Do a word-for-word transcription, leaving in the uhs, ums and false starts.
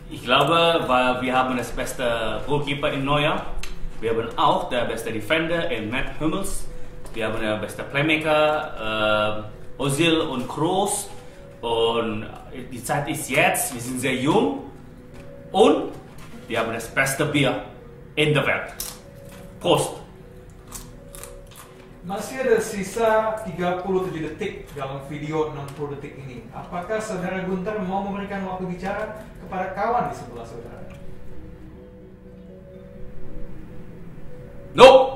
Ich glaube, weil wir haben das beste Goalkeeper in Neuer. Wir haben auch der beste Defender in Matt Hummels. Wir haben der beste Playmaker, äh, Ozil und Kroos. Und die Zeit ist jetzt, wir sind sehr jung. Und wir haben das beste Bier in der Welt. Prost! Masih ada sisa tiga puluh tujuh detik dalam video enam puluh detik ini. Apakah saudara Gunter mau memberikan waktu bicara kepada kawan di sebelah saudara? Nope!